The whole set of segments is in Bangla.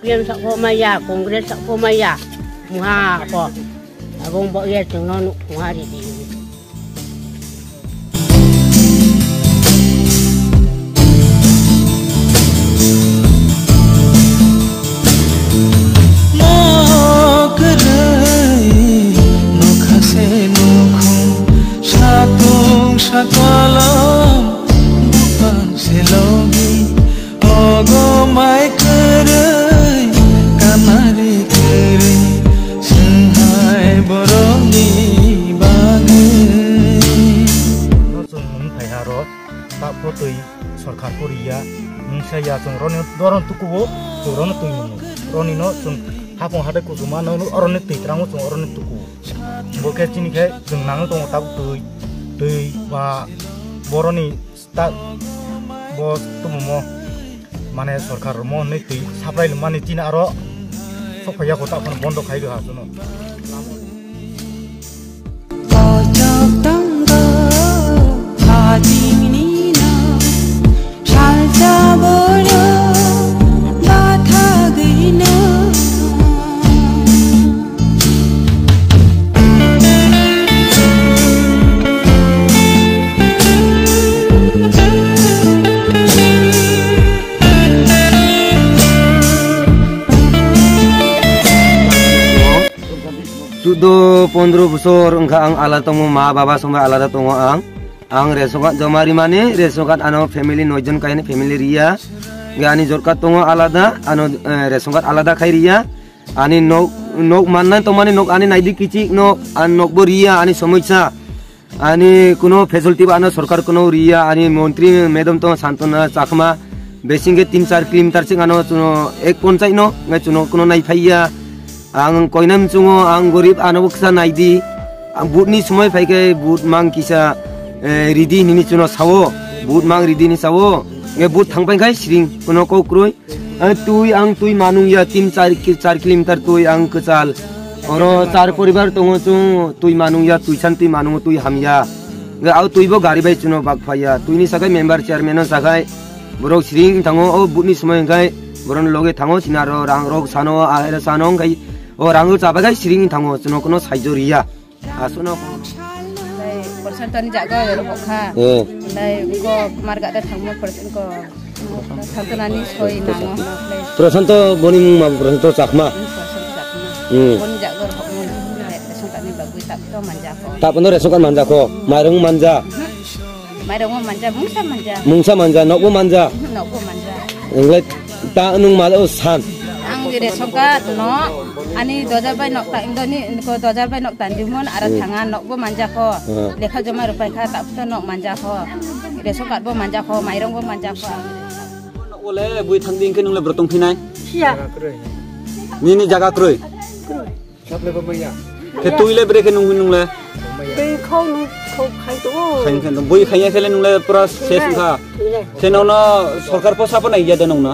CPM sakpo maya, Kongres sakpo maya, muha ko. Abong bagay tungnon muha di. Sakalam bukan selogi ogo mai kerai kamari kere senhai boroni bagi no chung thai haro ta protoi sarkar korea saya chung roni doron tukubo chung ron tuinu roni no chung hapong hade kusuma no orone titrango chung orone tuku boke chini khe chung nang tong ta tui tui ba boroni sta bos tumumo mane sarkar mo nei tui supply mane tina aro sokaya ko ta kon bondo khai ha suno Pojok tangga haji minina shalja boro batha gina Sudah 15 besar engkau ang alat temu ma baba semua alat temu ang resokat jomari mane resokat ano family nojon kaini family ria gani jorkat temu alada ano resokat alada kai ria ani nok mana to mane nok ani naidi kici nok an nok boria ani समस्या ani kuno facility ba ano sarkar kuno ria ani montri madam to santona chakma besinge 3-4 kilometer sing ano ek ponchai no ngai chuno kuno nai phaiya ang koinam chungo ang gorib anabuksa naidi ang budni sumoy phaike bud mang kisa ridi nini chuno sawo bud mang ridi ni sawo nge bud thangpai kai sring kuno ko kroi ang tui manung ya 3-4 kilometer tui ang kechal oro 4 poribar tongo chung tui manung ya tuisan tui manung tui hamya nge au tui bo gari bai chuno bakphaya tui ni sakai member chairman no sakai borok sring tango o budni sumoy kai boron loge tango sinaro rang rok sano ahera sanong kai orang itu apa guys sering tangguh cuma kono sajoria asuno persen tani jaga ya lo kha lai ko marga da thangmo persen ko thangtonani soi nango persen to boni ma persen to chakma boni jaga hokmo persen tani bagui tak to manja ko tak benar resokan manja ko mairung manja mungsa manja nokbo manja englet ta nung malo san resokat no ani dojar bai nok ta indoni ko dojar bai nok tandimun ara thangan nok bo manja ko lekha joma rupai kha tak to nok manja ko resokat bo manja ko mairong bo manja ko nok ole bui thangding ke nung le bertong phinai sia ni jaga kroi sap le baya ke tuile bre ke nung le be khong khai to khain bui khaya khele nung le pura ses kha senona sarkar po sapa nai ya da nung na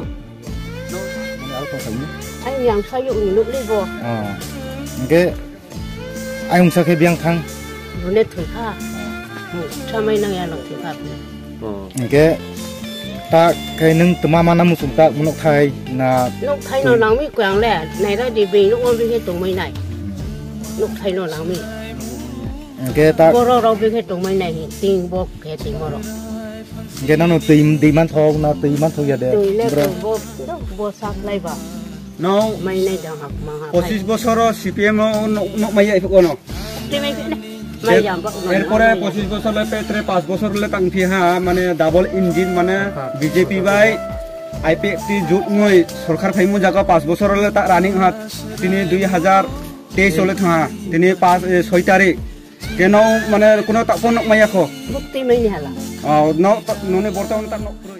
anh yang sayu ni lúc đi vô cái anh sao cái biang thang nó nét thổi kha cha mấy năng ya lộc thổi kha cái ta cái nâng tụi mama năm một ta muốn nọc thay là nọc thay nó lắng mi quàng lẹ này ra đi về lúc ôn với cái tụng mấy này nọc thay nó lắng mi cái ta bố rau với cái tụng mấy này tiền bố cái tiền bố cái nó tìm man thong nó tìm man thong ya deh tùy lên bố sạc lại vào no mấy này đang học mà học posis bosoro CPM no maya ifko no thế mấy cái này mày giảm bớt এরপরে 25 বছর লে পেত্রে 5 বছর লে টাংফি হা মানে ডাবল ইঞ্জিন মানে বিজেপি বাই আইপিএফটি জুট নয় সরকার ফাইমু জায়গা 5 বছর লে তা রানিং হাত তিনি 2023 লে থা তিনি 6 তারিখ কেন মানে কোন তাপন মাইয়া খো মুক্তি mấy này là ননে বর্তমান তা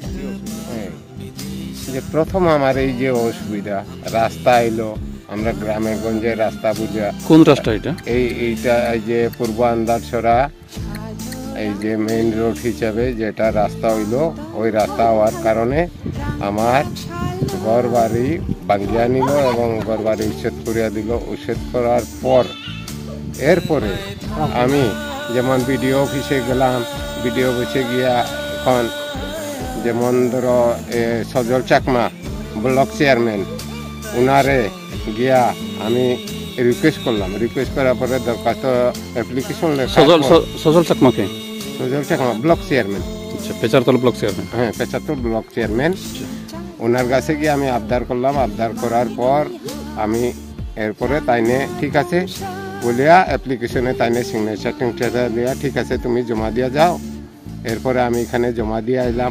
যে প্রথম আমার এই যে অসুবিধা রাস্তা এলো আমরা গ্রামে গঞ্জে রাস্তা বুঝা কোন রাস্তা এটা এইটা এই যে পূর্ব আন্দারছড়া এই যে মেইন রোড হিসাবে যেটা রাস্তা হইলো ওই রাস্তা হওয়ার কারণে আমার ঘর বাড়ি ভাঙিয়া নিল এবং ঘর বাড়ি উচ্ছেদ করিয়া দিল উচ্ছেদ করার পর এরপরে আমি যেমন বিডিও অফিসে গেলাম বিডিও অফিসে গিয়া এখন যেমন ধরো সজল চাকমা ব্লক চেয়ারম্যান উনারে গিয়া আমি রিকোয়েস্ট করলাম, রিকোয়েস্ট করার পরে দরখাস্ত অ্যাপ্লিকেশন সজল চাকমাকে, সজল চাকমা ব্লক চেয়ারম্যান, আচ্ছা পেচারতলা ব্লক চেয়ারম্যান, হ্যাঁ পেচারতলা ব্লক চেয়ারম্যান, ওনার কাছে গিয়ে আমি আবদার করলাম। আবদার করার পর আমি এরপরে তাইনে ঠিক আছে বলিয়া অ্যাপ্লিকেশনে তাইনে সিগনেচার দেওয়া ঠিক আছে তুমি জমা দিয়া যাও। এরপরে আমি এখানে জমা দিয়ে আইলাম।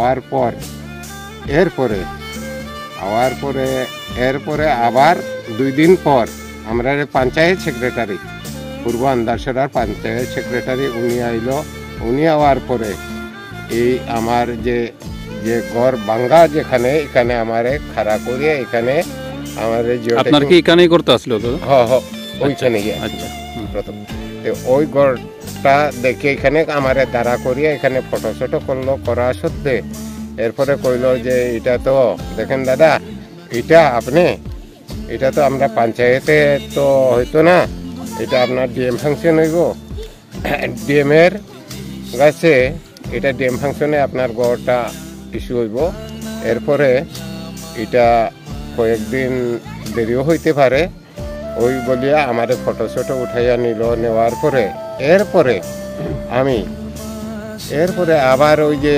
এরপরে আবার 2 দিন পর আমরা পঞ্চায়েত সেক্রেটারি, পূর্ব আন্দারসরার পঞ্চায়েত সেক্রেটারি উনি আইলো। উনি আওয়ার পরে এই আমার যে ঘর ভাঙ্গা যেখানে এখানে আমারে খাড়া করিয়ে এখানে আমার আপনার কি এখানেই করতে আসলো তো? হ্যাঁ ওইখানে গিয়ে প্রথম ওই ঘরটা দেখে এখানে আমারে দাঁড়া করিয়ে এখানে ফটো শটো করলো। করা সত্ত্বে এরপরে কইলো যে এটা তো দেখেন দাদা, এটা তো আমরা পঞ্চায়েতে তো হইতো না, এটা আপনার ডিএম ফাংশন হইব। ডিএম এর কাছে এটা ডিএম ফাংশনে আপনার ঘরটা ইস্যু হইব। এরপরে এটা কয়েকদিন দেরিও হইতে পারে। ওই বলিয়া আমাদের ফটো শটো উঠাইয়া নিল। নেওয়ার পরে এরপরে আবার ওই যে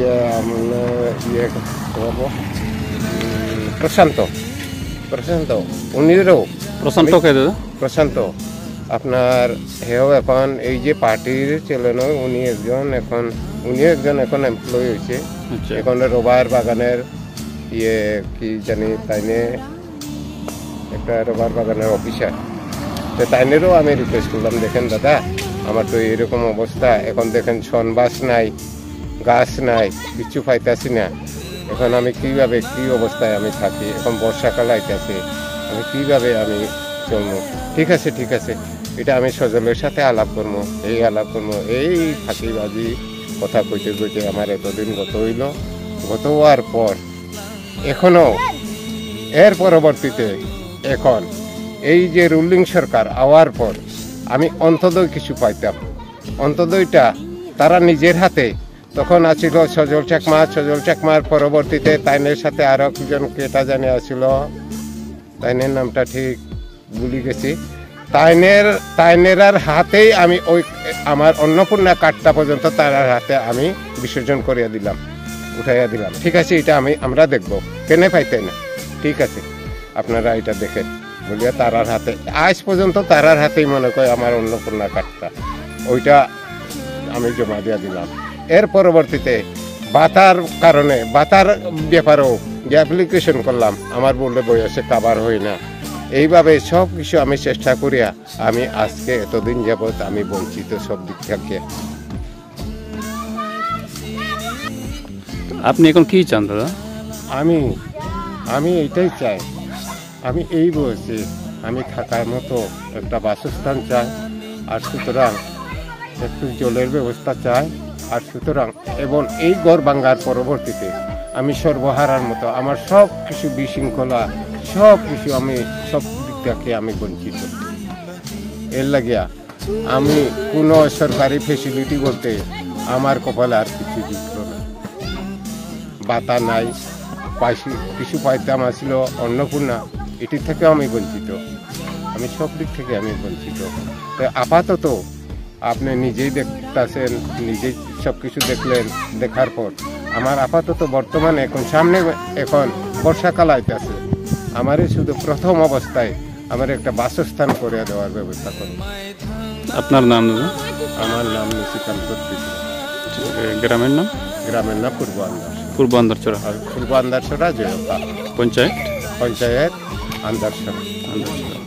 প্রশান্ত উনিরও প্রশান্ত আপনার হেও এখন এই যে পার্টির ছেলেন উনি একজন এখন এমপ্লয়ি হয়েছে। এখন রবার বাগানের কি জানি তাইনে একটা রবার বাগানের অফিসার। তো তাইনেরও আমি রিকোয়েস্ট করলাম, দেখেন দাদা আমার তো এরকম অবস্থা, এখন দেখেন সনবাস নাই, গাছ নাই, কিছু পাইতাছি না। এখন আমি কিভাবে কি অবস্থায় আমি থাকি, এখন বর্ষাকাল আইতেছে, আমি কিভাবে আমি চলবো। ঠিক আছে এটা আমি সজলের সাথে আলাপ করবো, এই ফাঁকিবাজি কথা কইতে আমার এতদিন গত হওয়ার পর এখনো এর পরবর্তীতে এখন এই যে রুলিং সরকার আওয়ার পর আমি অন্তদয় কিছু পাইতাম। অন্তদয়টা তারা নিজের হাতে তখন আছিল সজল চাকমার পরবর্তীতে তাইনের সাথে আরো একজন কেটা জানি আসছিল, তাইনের নামটা ঠিক ভুলি গেছি। তাইনের হাতেই আমি ওই আমার অন্নপূর্ণা কার্ডটা পর্যন্ত তার হাতে আমি বিসর্জন করিয়া দিলাম, উঠাইয়া দিলাম। ঠিক আছে এটা আমরা দেখবো, কেনে পাইতাই না, ঠিক আছে আপনারা এটা দেখেন বলিয়া তারার হাতে আজ পর্যন্ত তারার হাতেই মনে করে আমার অন্নপূর্ণা কার্ডটা ওইটা আমি জমা দিয়া দিলাম। এর পরবর্তীতে বাতার ব্যাপারেও যে অ্যাপ্লিকেশন করলাম আমার বললে বয়সে কাবার হই না। এইভাবে সব কিছু আমি চেষ্টা করিয়া আমি আজকে এতদিন যাবৎ আমি বঞ্চিত সব দিক থেকে। আপনি এখন কি চান দাদা? আমি এইটাই চাই, আমি এই বয়সে আমি থাকার মতো একটা বাসস্থান চাই, আর সুতরাং একটু জলের ব্যবস্থা চাই, আর সুতরাং এবং এই ঘর ভাঙ্গার পরবর্তীতে আমি সর্বহারার মতো আমার সব কিছু বিশৃঙ্খলা সব কিছু আমি সব দিক থেকে আমি বঞ্চিত। এর লাগিয়া আমি কোনো সরকারি ফেসিলিটি বলতে আমার কপালে আর কিছু যুক্ত না, বাতা নাই, কিছু পাইতাম আসছিল অন্নপূর্ণা, এটি থেকেও আমি বঞ্চিত, আমি সব দিক থেকে আমি বঞ্চিত। তো আপাতত আপনি নিজেই দেখতেছেন, নিজেই সব কিছু দেখলেন, দেখার পর আমার আপাতত বর্তমানে এখন সামনে এখন বর্ষাকাল আইতেছে, আমারই শুধু প্রথম অবস্থায় আমার একটা বাসস্থান করে দেওয়ার ব্যবস্থা করুন। আপনার নাম? আমার নাম নিশিকান্ত। গ্রামের নাম? গ্রামের নাম পূর্ব আন্দারছড়া, জয়কা, পঞ্চায়েত আন্দারছড়া।